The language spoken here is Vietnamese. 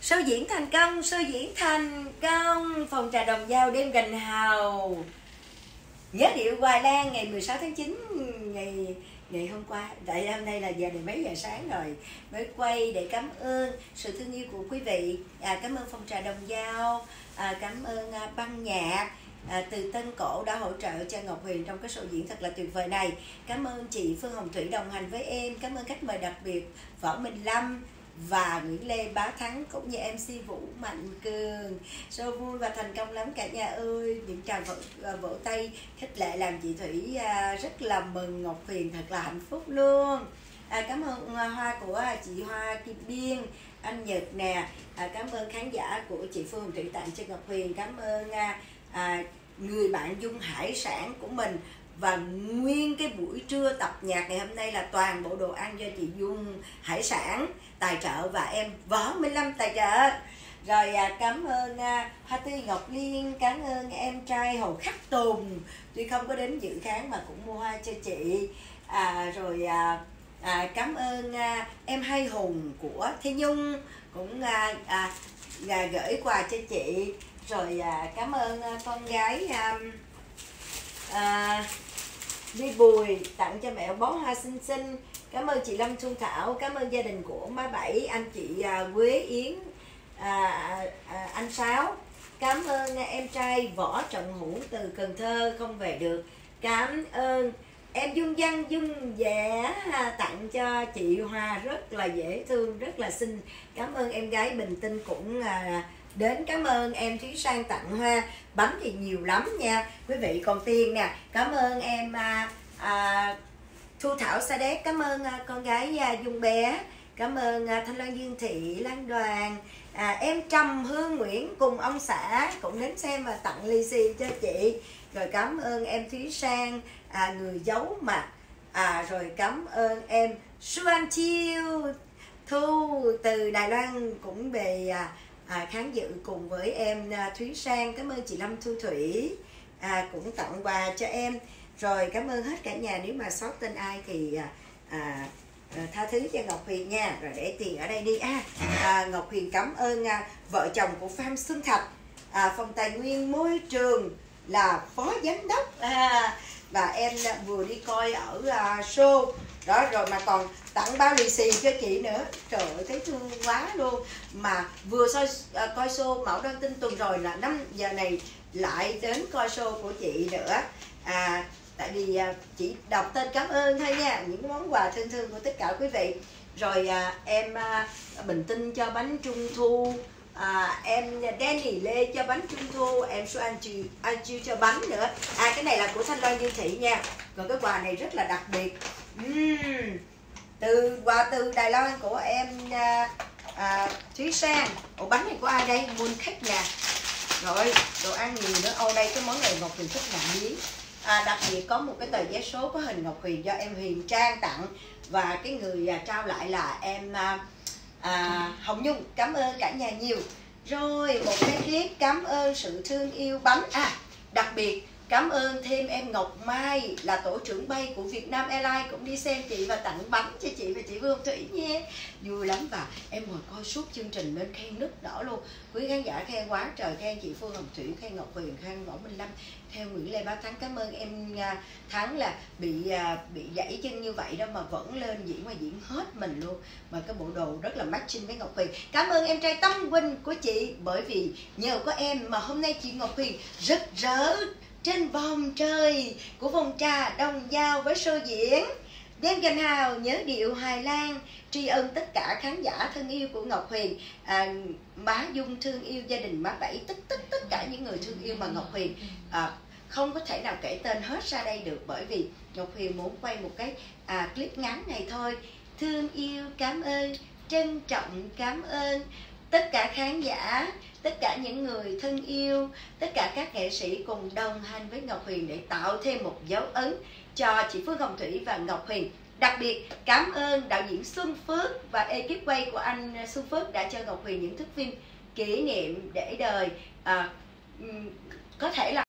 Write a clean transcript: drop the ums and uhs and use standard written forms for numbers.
Show diễn thành công, show diễn thành công. Phòng trà Đồng Dao đêm gành hào. Nhớ điệu Hoài Lan ngày 16 tháng 9 ngày hôm qua. Tại hôm nay là giờ này mấy giờ sáng rồi mới quay để cảm ơn sự thương yêu của quý vị. Cảm ơn Phòng trà Đồng Dao, cảm ơn băng nhạc từ Tân Cổ đã hỗ trợ cho Ngọc Huyền trong cái show diễn thật là tuyệt vời này. Cảm ơn chị Phương Hồng Thủy đồng hành với em. Cảm ơn khách mời đặc biệt Võ Minh Lâm và Nguyễn Lê Bá Thắng cũng như MC Vũ Mạnh Cường. Show vui và thành công lắm cả nhà ơi. Những tràng vỗ tay khích lệ làm chị Thủy rất là mừng. Ngọc Huyền thật là hạnh phúc luôn. Cảm ơn hoa của chị Hoa Kim Biên, anh Nhật nè. Cảm ơn khán giả của chị Phương Thủy tặng cho Ngọc Huyền. Cảm ơn người bạn Dung Hải Sản của mình. Và nguyên cái buổi trưa tập nhạc ngày hôm nay là toàn bộ đồ ăn do chị Dung Hải Sản tài trợ và em Võ Minh Lâm tài trợ. Rồi cảm ơn Hoa Tươi Ngọc Liên, cảm ơn em trai Hồ Khắc Tùng tuy không có đến dự khán mà cũng mua hoa cho chị. Cảm ơn em Hai Hùng của Thế Nhung cũng gửi quà cho chị. Rồi cảm ơn con gái Đi Bùi tặng cho mẹ bó hoa xinh xinh. Cảm ơn chị Lâm Xuân Thảo. Cảm ơn gia đình của má Bảy, anh chị Quế Yến, anh Sáu. Cảm ơn em trai Võ Trọng Hữu từ Cần Thơ không về được. Cảm ơn em Dung Văn Dung Vẽ tặng cho chị Hoa rất là dễ thương, rất là xinh. Cảm ơn em gái Bình Tinh cũng đến. Cảm ơn em Thúy Sang tặng hoa. Bánh thì nhiều lắm nha quý vị, còn tiền nè. Cảm ơn em Thu Thảo Sa Đéc. Cảm ơn con gái Dung Bé. Cảm ơn Thanh Loan Dương Thị Lan Đoàn. Em Trầm Hương Nguyễn cùng ông xã cũng đến xem và tặng lì xì cho chị. Rồi cảm ơn em Thúy Sang người giấu mặt. Rồi cảm ơn em Xuân Chiêu Thu từ Đài Loan cũng về khán dự cùng với em Thúy Sang. Cảm ơn chị Lâm Thu Thủy cũng tặng quà cho em. Rồi cảm ơn hết cả nhà, nếu mà sót tên ai thì tha thứ cho Ngọc Huyền nha. Rồi để tiền ở đây đi. Ngọc Huyền cảm ơn vợ chồng của Phan Xuân Thạch, phòng tài nguyên môi trường là phó giám đốc, và em vừa đi coi ở show đó rồi mà còn tặng bao lì xì cho chị nữa. Trời ơi thấy thương quá luôn. Mà vừa coi show Mẫu Đơn Tinh tuần rồi là 5 giờ này lại đến coi show của chị nữa. Tại vì chị đọc tên cảm ơn thôi nha, những món quà thân thương của tất cả quý vị. Rồi em Bình Tinh cho bánh trung thu, em Danny Lê cho bánh trung thu, em Su Anh Chiêu cho bánh nữa. Cái này là của Thanh Loan Dương Thị nha. Còn cái quà này rất là đặc biệt, quà từ Đài Loan của em Thúy Sang. Ủa bánh này của ai đây? Muôn khách nhà. Rồi đồ ăn nhiều nữa. Đây cái món này Ngọc Huyền thích nặng miếng. Đặc biệt có một cái tờ vé số có hình Ngọc Huyền do em Huyền Trang tặng. Và cái người trao lại là em Hồng Nhung. Cảm ơn cả nhà nhiều. Rồi một cái clip cảm ơn sự thương yêu bánh. Đặc biệt cảm ơn thêm em Ngọc Mai là tổ trưởng bay của Vietnam Airlines cũng đi xem chị và tặng bánh cho chị và chị Vương Thủy nha. Vui lắm. Và em ngồi coi suốt chương trình nên khen nức đỏ luôn. Quý khán giả khen quá trời, khen chị Phương Hồng Thủy, khen Ngọc Huyền, khen Võ Minh Lâm, theo Nguyễn Lê Bá Thắng. Cảm ơn em Thắng là bị gãy chân như vậy đó mà vẫn lên diễn, mà diễn hết mình luôn. Mà cái bộ đồ rất là matching với Ngọc Huyền. Cảm ơn em trai Tâm Huynh của chị, bởi vì nhờ có em mà hôm nay chị Ngọc Huyền rực rỡ trên vòng trời của Phòng trà Đồng Dao với show diễn đêm gành hào nhớ điệu Hoài Lan. Tri ân tất cả khán giả thân yêu của Ngọc Huyền, má Dung thương yêu gia đình má Bảy, tất cả những người thương yêu mà Ngọc Huyền không có thể nào kể tên hết ra đây được, bởi vì Ngọc Huyền muốn quay một cái clip ngắn này thôi. Thương yêu cảm ơn, trân trọng cảm ơn tất cả khán giả, tất cả những người thân yêu, tất cả các nghệ sĩ cùng đồng hành với Ngọc Huyền để tạo thêm một dấu ấn cho chị Phương Hồng Thủy và Ngọc Huyền. Đặc biệt cảm ơn đạo diễn Xuân Phước và ekip quay của anh Xuân Phước đã cho Ngọc Huyền những thước phim kỷ niệm để đời. Có thể là